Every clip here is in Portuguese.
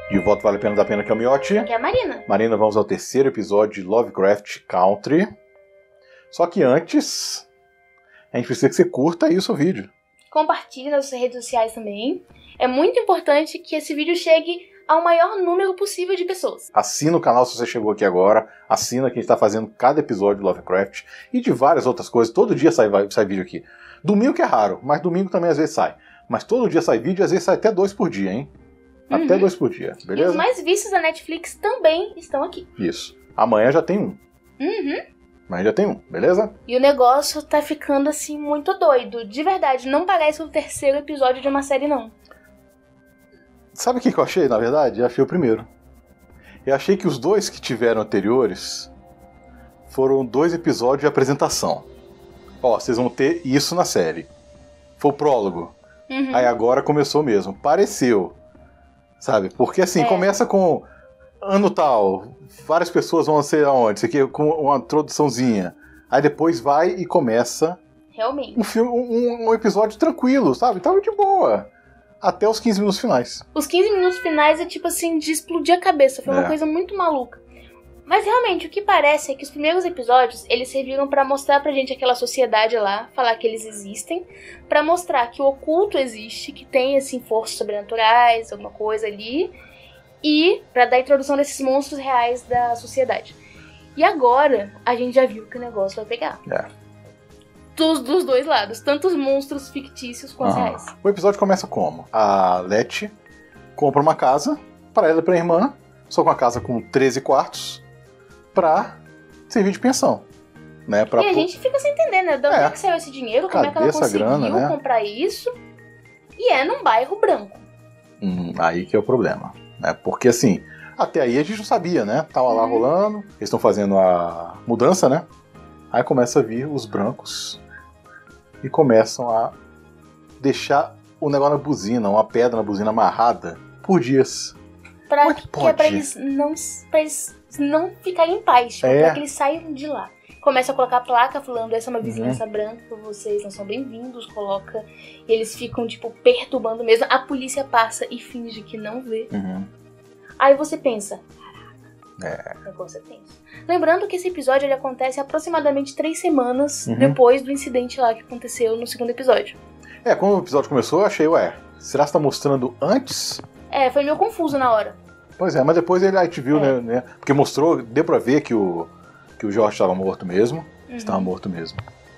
De volta vale a pena da pena que é o Miotti. Aqui é a Marina. Marina, vamos ao terceiro episódio de Lovecraft Country. Só que antes, a gente precisa que você curta aí o seu vídeo. Compartilhe nas suas redes sociais também. É muito importante que esse vídeo chegue ao maior número possível de pessoas. Assina o canal se você chegou aqui agora. Assina que a gente está fazendo cada episódio de Lovecraft e de várias outras coisas. Todo dia sai vídeo aqui. Domingo que é raro, mas domingo também às vezes sai. Mas todo dia sai vídeo e às vezes sai até 2 por dia, hein? Até 2 por dia, beleza? E os mais vistos da Netflix também estão aqui. Isso. Amanhã já tem um. Amanhã já tem um, beleza? E o negócio tá ficando assim muito doido. De verdade, não parece o terceiro episódio de uma série, não. Sabe o que eu achei, na verdade? Eu achei o primeiro. Eu achei que os 2 que tiveram anteriores foram 2 episódios de apresentação. Ó, vocês vão ter isso na série. Foi o prólogo. Aí agora começou mesmo. Pareceu. Sabe? Porque assim, começa com ano tal, várias pessoas vão ser aonde? Isso aqui com uma introduçãozinha. Aí depois vai e começa realmente um episódio tranquilo, sabe? Tava de boa. Até os 15 minutos finais. Os 15 minutos finais é tipo assim, de explodir a cabeça. Foi uma coisa muito maluca. Mas realmente, o que parece é que os primeiros episódios, eles serviram pra mostrar pra gente aquela sociedade lá, falar que eles existem, pra mostrar que o oculto existe, que tem, assim, forças sobrenaturais, alguma coisa ali, e pra dar a introdução desses monstros reais da sociedade. E agora, a gente já viu que o negócio vai pegar. Dos 2 lados, tanto os monstros fictícios quanto reais. O episódio começa como? A Letty compra uma casa pra ela e pra irmã, só com uma casa com 13 quartos, pra servir de pensão. Né? E a gente fica sem entender, né? De onde é que saiu esse dinheiro? Como é que ela conseguiu comprar isso? E é num bairro branco. Aí que é o problema. Né? Porque assim, até aí a gente não sabia, né? Tava lá rolando, eles estão fazendo a mudança, né? Aí começa a vir os brancos e começam a deixar o negócio na buzina, uma pedra na buzina amarrada por dias. Que é pra eles não ficarem em paz, pra que eles saiam de lá. Começa a colocar placa falando, essa é uma vizinhança branca, vocês não são bem-vindos, coloca. E eles ficam, tipo, perturbando mesmo. A polícia passa e finge que não vê. Aí você pensa, caraca, o negócio é tenso. Lembrando que esse episódio ele acontece aproximadamente 3 semanas depois do incidente lá que aconteceu no segundo episódio. Quando o episódio começou, eu achei, será que tá mostrando antes? Foi meio confuso na hora. Pois é, mas depois a gente viu, né? Porque mostrou, deu pra ver que o Jorge estava morto mesmo. Estava morto mesmo.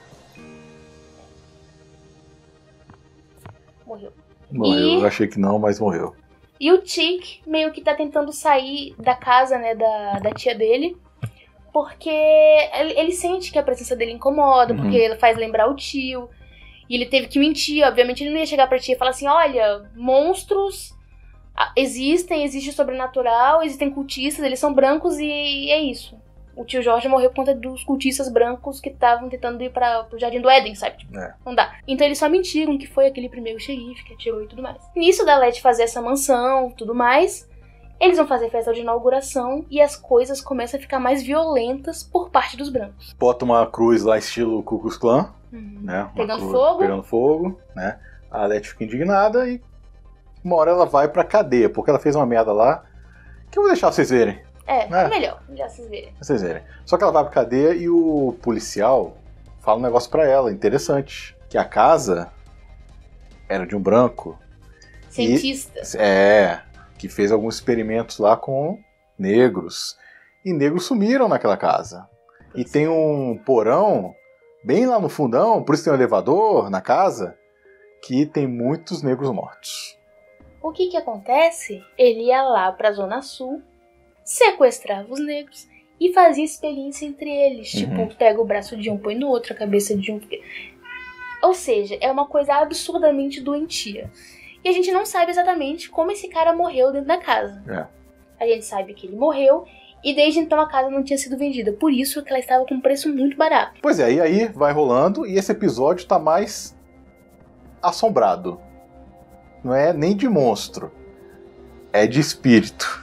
Morreu. Eu achei que não, mas morreu. E o Chick meio que tá tentando sair da casa, né, da tia dele. Porque ele sente que a presença dele incomoda, porque ele faz lembrar o tio. E ele teve que mentir, obviamente ele não ia chegar pra tia e falar assim, olha, monstros... existe sobrenatural, existem cultistas, eles são brancos e é isso. O tio Jorge morreu por conta dos cultistas brancos que estavam tentando ir pro Jardim do Éden, sabe? Tipo, não dá. Então eles só mentiram que foi aquele primeiro xerife que atirou e tudo mais. Nisso da Letty fazer essa mansão tudo mais, eles vão fazer festa de inauguração e as coisas começam a ficar mais violentas por parte dos brancos. Bota uma cruz lá estilo Ku Klux Klan, né? Pegando fogo, né? A Letty fica indignada e uma hora ela vai pra cadeia, porque ela fez uma merda lá, que eu vou deixar vocês verem. Melhor vocês verem. Vocês verem. Só que ela vai pra cadeia e o policial fala um negócio pra ela, interessante. Que a casa era de um branco. Cientista. Que fez alguns experimentos lá com negros. E negros sumiram naquela casa. E tem um porão, bem lá no fundão, por isso tem um elevador na casa, que tem muitos negros mortos. O que acontece? Ele ia lá pra Zona Sul, sequestrava os negros e fazia experiência entre eles. Tipo, pega o braço de um, põe no outro, a cabeça de um. Ou seja, é uma coisa absurdamente doentia. E a gente não sabe exatamente como esse cara morreu dentro da casa. A gente sabe que ele morreu e desde então a casa não tinha sido vendida. Por isso que ela estava com um preço muito barato. Pois é, e aí vai rolando e esse episódio tá mais assombrado. Não é nem de monstro. É de espírito.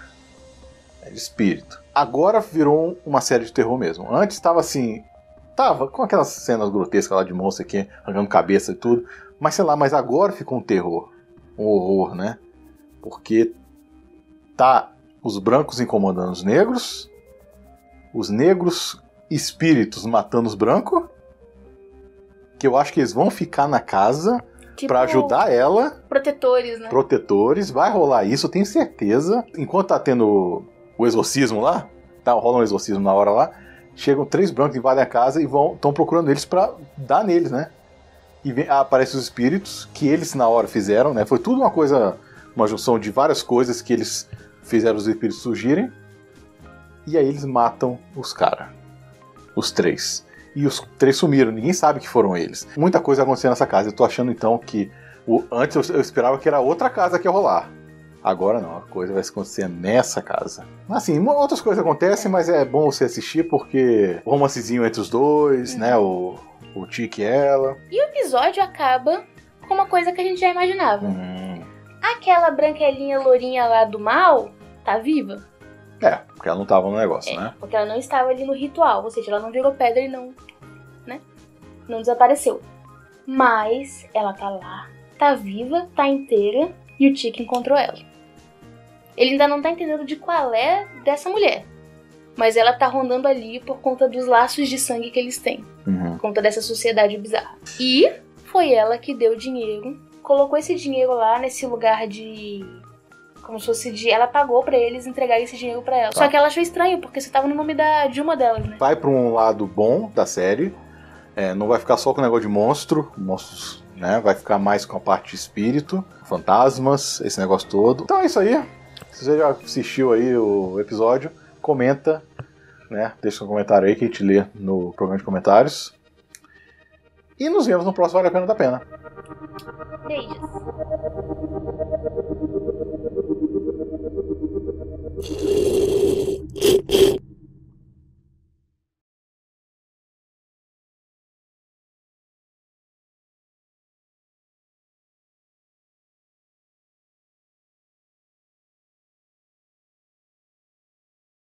Agora virou uma série de terror mesmo. Antes estava assim... Tava com aquelas cenas grotescas lá de monstro aqui, arrancando cabeça e tudo. Mas sei lá, mas agora ficou um terror. Um horror, né? Porque Tá os brancos incomodando os negros espíritos matando os brancos, que eu acho que eles vão ficar na casa Tipo, pra ajudar ela. protetores, né? Protetores, vai rolar isso, eu tenho certeza. Enquanto tá tendo o exorcismo lá, rola um exorcismo na hora lá, chegam 3 brancos, invadem a casa e estão procurando eles pra dar neles, né? E aparecem os espíritos que eles na hora fizeram, né? Foi tudo uma junção de várias coisas que eles fizeram os espíritos surgirem. E aí eles matam os caras. Os 3. E os 3 sumiram, ninguém sabe que foram eles. Muita coisa acontecendo nessa casa. Eu tô achando então que antes eu esperava que era outra casa que ia rolar. Agora não, a coisa vai acontecer nessa casa. Assim, outras coisas acontecem, mas é bom você assistir porque o romancezinho entre os dois, né? O Tic e ela. E o episódio acaba com uma coisa que a gente já imaginava. Aquela branquelinha lourinha lá do mal tá viva? Porque ela não tava no negócio, né? Porque ela não estava ali no ritual, ou seja, ela não virou pedra e não desapareceu. Mas ela tá lá, tá viva, tá inteira, e o Tic encontrou ela. Ele ainda não tá entendendo de qual é dessa mulher, mas ela tá rondando ali por conta dos laços de sangue que eles têm, por conta dessa sociedade bizarra. E foi ela que deu dinheiro, colocou esse dinheiro lá nesse lugar de... como se fosse ela pagou pra eles entregar esse dinheiro pra ela. Só que ela achou estranho, porque você tava no nome de uma delas, né? Vai pra um lado bom da série. Não vai ficar só com o negócio de monstros, né? Vai ficar mais com a parte de espírito, fantasmas, esse negócio todo. Então é isso aí. Se você já assistiu aí o episódio, comenta, né? Deixa um comentário aí que a gente lê no programa de comentários. E nos vemos no próximo Vale a Pena da Pena. Beijos.